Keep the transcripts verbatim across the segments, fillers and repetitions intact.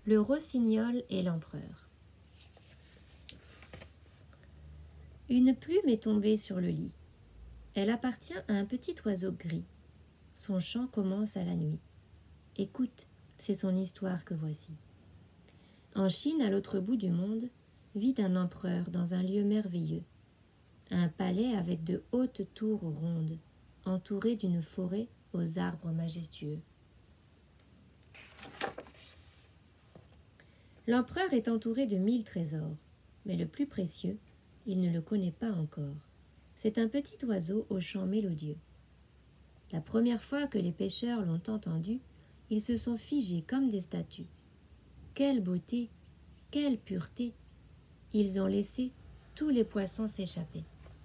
Le rossignol et l'empereur. Une plume est tombée sur le lit. Elle appartient à un petit oiseau gris. Son chant commence à la nuit. Écoute, c'est son histoire que voici. En Chine, à l'autre bout du monde, vit un empereur dans un lieu merveilleux. Un palais avec de hautes tours rondes, entouré d'une forêt aux arbres majestueux. L'empereur est entouré de mille trésors, mais le plus précieux, il ne le connaît pas encore. C'est un petit oiseau au chant mélodieux. La première fois que les pêcheurs l'ont entendu, ils se sont figés comme des statues. Quelle beauté, quelle pureté! Ils ont laissé tous les poissons s'échapper.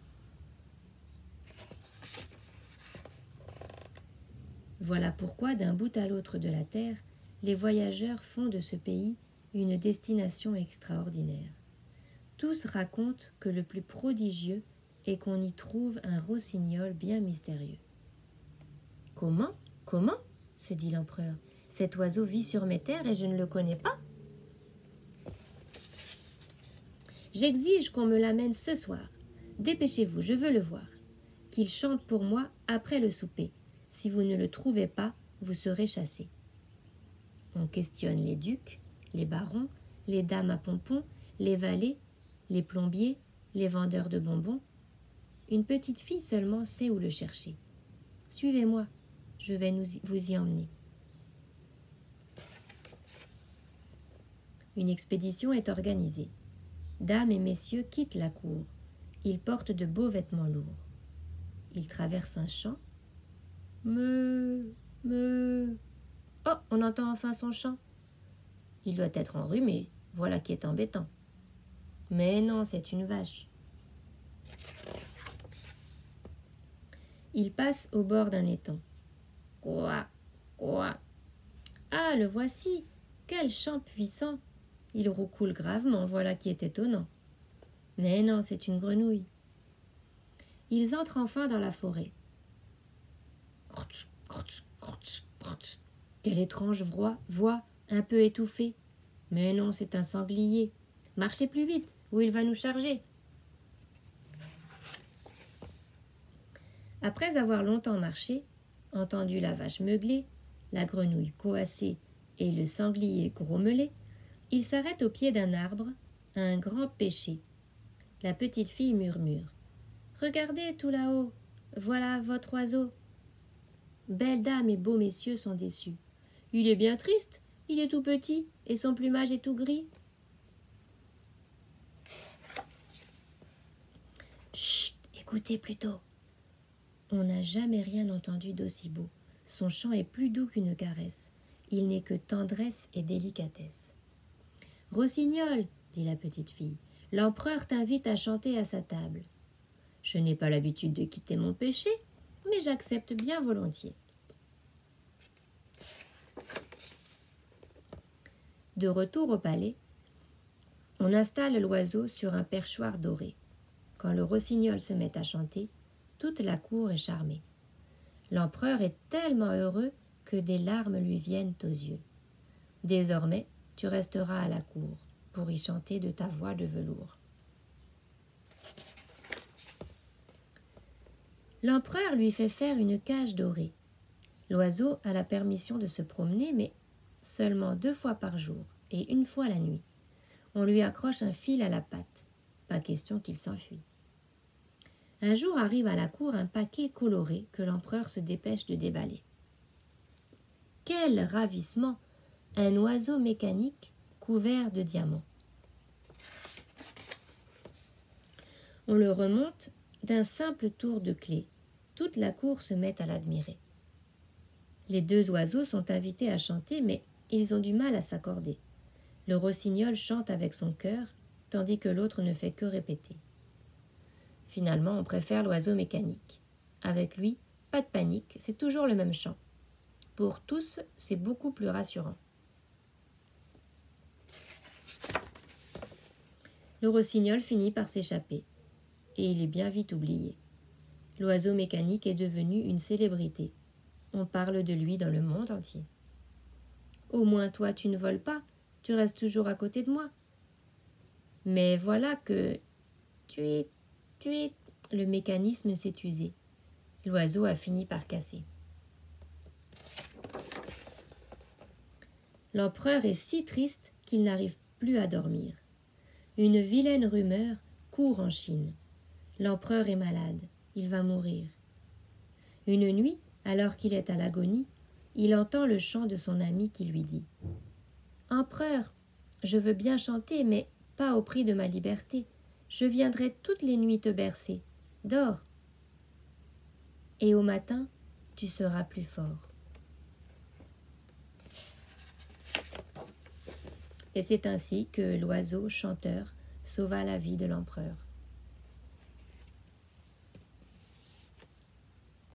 Voilà pourquoi, d'un bout à l'autre de la terre, les voyageurs font de ce pays une destination extraordinaire. Tous racontent que le plus prodigieux est qu'on y trouve un rossignol bien mystérieux. « Comment ? Comment ?» se dit l'empereur. « Cet oiseau vit sur mes terres et je ne le connais pas. J'exige qu'on me l'amène ce soir. Dépêchez-vous, je veux le voir. Qu'il chante pour moi après le souper. Si vous ne le trouvez pas, vous serez chassés. » On questionne les ducs, les barons, les dames à pompons, les valets, les plombiers, les vendeurs de bonbons. Une petite fille seulement sait où le chercher. « Suivez-moi, je vais nous y, vous y emmener. » Une expédition est organisée. Dames et messieurs quittent la cour. Ils portent de beaux vêtements lourds. Ils traversent un champ. Me, me. Oh, on entend enfin son chant. Il doit être enrhumé, voilà qui est embêtant. Mais non, c'est une vache. Il passe au bord d'un étang. Quoi, quoi. Ah, le voici. Quel chant puissant. Il roucoule gravement, voilà qui est étonnant. Mais non, c'est une grenouille. Ils entrent enfin dans la forêt. Crotch, crotch, crotch, crotch. Quelle étrange voix, voix, un peu étouffée. Mais non, c'est un sanglier. Marchez plus vite, ou il va nous charger. Après avoir longtemps marché, entendu la vache meugler, la grenouille coasser et le sanglier grommeler, il s'arrête au pied d'un arbre, un grand pêcher. La petite fille murmure. « Regardez tout là-haut, voilà votre oiseau. » Belles dames et beaux messieurs sont déçus. « Il est bien triste, il est tout petit et son plumage est tout gris. » « Chut, écoutez plutôt. » On n'a jamais rien entendu d'aussi beau. Son chant est plus doux qu'une caresse. Il n'est que tendresse et délicatesse. « Rossignol, dit la petite fille, l'empereur t'invite à chanter à sa table. Je n'ai pas l'habitude de quitter mon péché, mais j'accepte bien volontiers. » De retour au palais, on installe l'oiseau sur un perchoir doré. Quand le rossignol se met à chanter, toute la cour est charmée. L'empereur est tellement heureux que des larmes lui viennent aux yeux. Désormais, tu resteras à la cour pour y chanter de ta voix de velours. L'empereur lui fait faire une cage dorée. L'oiseau a la permission de se promener, mais seulement deux fois par jour et une fois la nuit. On lui accroche un fil à la patte. Pas question qu'il s'enfuit. Un jour arrive à la cour un paquet coloré que l'empereur se dépêche de déballer. Quel ravissement! Un oiseau mécanique couvert de diamants. On le remonte d'un simple tour de clé. Toute la cour se met à l'admirer. Les deux oiseaux sont invités à chanter, mais ils ont du mal à s'accorder. Le rossignol chante avec son cœur, tandis que l'autre ne fait que répéter. Finalement, on préfère l'oiseau mécanique. Avec lui, pas de panique, c'est toujours le même chant. Pour tous, c'est beaucoup plus rassurant. Le rossignol finit par s'échapper, et il est bien vite oublié. L'oiseau mécanique est devenu une célébrité. On parle de lui dans le monde entier. « Au moins toi, tu ne voles pas » tu restes toujours à côté de moi. Mais voilà que... Tuit, tuit, le mécanisme s'est usé. L'oiseau a fini par casser. L'empereur est si triste qu'il n'arrive plus à dormir. Une vilaine rumeur court en Chine. L'empereur est malade, il va mourir. Une nuit, alors qu'il est à l'agonie, il entend le chant de son ami qui lui dit « Empereur, je veux bien chanter, mais pas au prix de ma liberté. Je viendrai toutes les nuits te bercer. Dors. Et au matin, tu seras plus fort. » Et c'est ainsi que l'oiseau chanteur sauva la vie de l'empereur.